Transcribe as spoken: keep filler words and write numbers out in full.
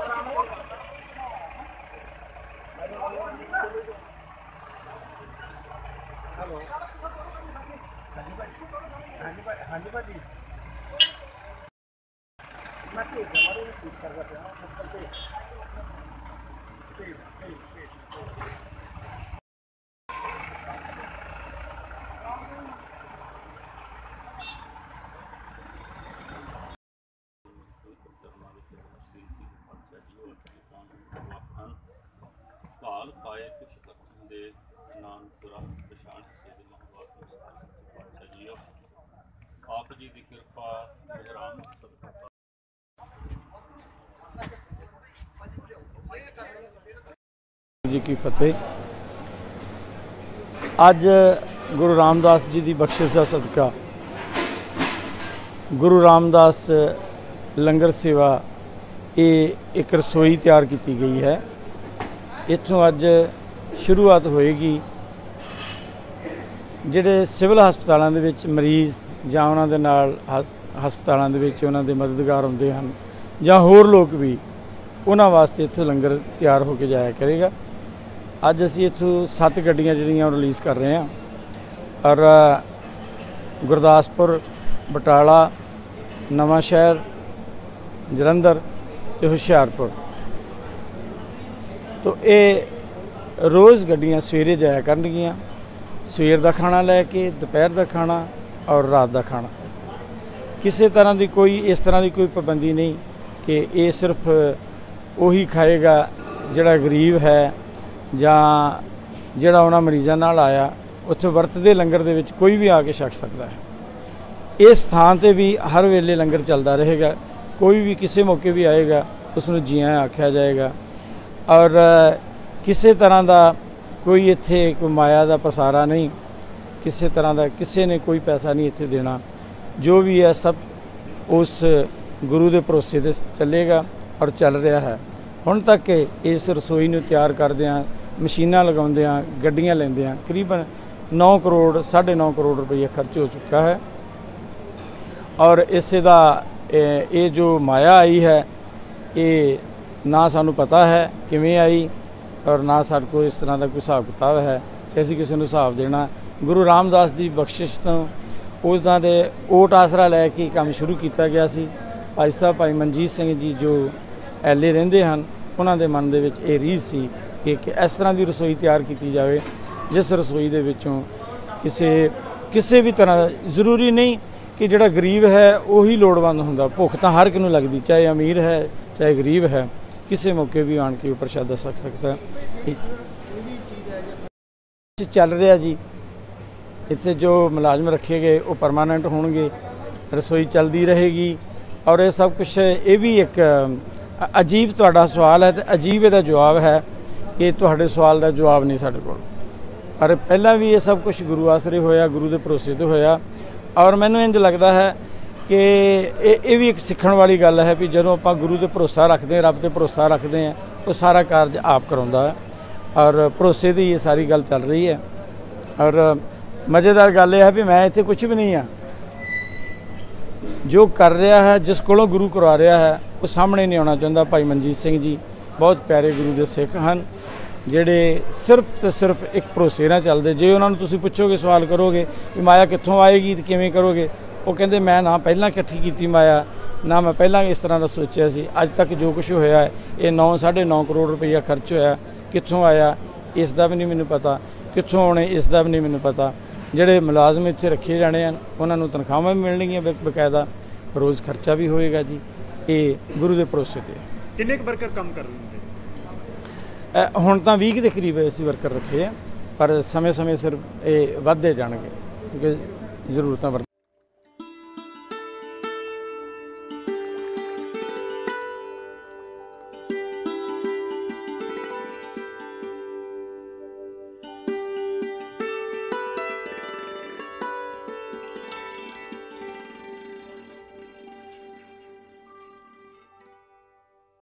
ਭਾਲ ਪਾਏ ਕੁਛ ਅੱਖਾਂ ਦੇ ਨਾਨਪੁਰਾ ਪਛਾਣ ਕਿਸੇ ਦੇ ਮਹਵਾਤ ਜੀਓ ਆਪ ਜੀ ਦੀ ਕਿਰਪਾ ਰਾਮ ਸਤਿਕਾਰ जी की फतेह। अज गुरु रामदास जी की बख्शिश का सदका गुरु रामदास लंगर सेवा ये एक रसोई तैयार की गई है। इत्थों अज शुरुआत होएगी। जिहड़े सिविल हस्पतालों दे विच मरीज़ जां उन्हां दे नाल हस्पतालों दे विच उन्हां दे मददगार हुंदे हन जां होर लोग भी उन्हां वास्ते इत्थों लंगर तैयार होकर जाया करेगा। अज असीं इत्थों सत्त गड्डियां जिहड़ियां रिलीज़ कर रहे हैं और गुरदासपुर बटाला नवांशहर जलंधर ते हुशियारपुर तो ये रोज़ गड्डियां सवेरे जाया करनगियां। सवेर का खाना लैके दोपहर का खाना और रात का खाना किसी तरह की कोई इस तरह की कोई पाबंदी नहीं कि ये सिर्फ उही खाएगा जिहड़ा गरीब है जां जिहड़ा उन्हां मरीज़ां नाल आया उत्थे वरतदे लंगर दे विच कोई भी आके छक सकता है। इस स्थान ते भी हर वेले लंगर चलता रहेगा। कोई भी किसी मौके भी आएगा उसनूं जी आया आख्या जाएगा और किसी तरह का कोई इत्थे कोई माया का पसारा नहीं, किसी तरह का किसी ने कोई पैसा नहीं इत्थे देना। जो भी है सब उस गुरु के भरोसे ते चलेगा और चल रहा है। हुण तक इस रसोई नूं तैयार करदिआं मशीनां लगाउंदिआं गड्डियां लैंदिआं करीबन नौ करोड़ साढ़े नौ करोड़ रुपये खर्च हो चुका है। और इसे दा ये जो माया आई है ये ना सानू पता है किवें आई और ना साडे कोल इस तरह का कोई हिसाब किताब है कि असीं किसी नूं हिसाब देना। गुरु रामदास की बख्शिश तो उन्हां दे ओट आसरा लैके काम शुरू किया गया सी। भाई साहब भाई मनजीत सिंह जी जो एले रहिंदे हन उन्हां दे मन दे विच ये रीझ सी कि इस तरह की रसोई तैयार की जाए जिस रसोई दे विचों किसी किसी भी तरह जरूरी नहीं कि जिहड़ा गरीब है वही लोड़वंद हुंदा। भुख तो हर किनूं लगदी, चाहे अमीर है चाहे गरीब है, किसी मौके भी आण के प्रशादा छक सकता है। चल रहा जी इत्थे जो मुलाजम रखे गए वो परमानेंट होणगे, रसोई चलती रहेगी। और ये सब कुछ ये भी एक अजीब तुहाडा सवाल है तो अजीब इहदा जवाब है कि तुहाडे सवाल का जवाब नहीं साडे कोल। पर पहला भी ये सब कुछ गुरु आसरे होया, गुरु के भरोसे तो होया। और मैनूं इंज लगता है कि ये भी एक सीखण वाली गल है भी जदों आपां गुरु ते भरोसा रखते हैं, रब ते भरोसा रखते हैं, तो सारा कारज आप कराउंदा है। और भरोसे की ये सारी गल चल रही है। और मज़ेदार गल यह है भी मैं इत्थे कुछ भी नहीं हाँ, जो कर रहा है जिस कोलों गुरु करवा रहा है वो सामने नहीं आना चाहता। भाई मनजीत सिंह जी बहुत प्यारे गुरु के सिख हैं जिहड़े सिर्फ तो सिर्फ एक भरोसे नाल चलदे। जे उन्होंने तुसीं पुछोगे सवाल करोगे कि माया कित्थों आएगी तो किवें करोगे, वो कहंदे मैं ना पहलां इकट्ठी कीती माया ना मैं पहलां इस तरह का सोचा सी। अज तक जो कुछ होया है ये नौ साढ़े नौ करोड़ रुपया खर्च होया, कित्थों आया इसका भी नहीं मैनूं पता, कित्थों आने इसका भी नहीं मैनूं पता। जिहड़े मुलाजम इत्थे रखे जाने हैं उन्होंने तनख्वाहां भी मिलणगीआं, बकायदा रोज़ खर्चा भी होएगा जी। ये गुरु के भरोसे ते किन्ने वर्कर काम कर रहे हैं? हुण तां बीस के करीब असीं वर्कर रखे हैं, पर समय समय सिर ये वधदे जाणगे क्योंकि जरूरतां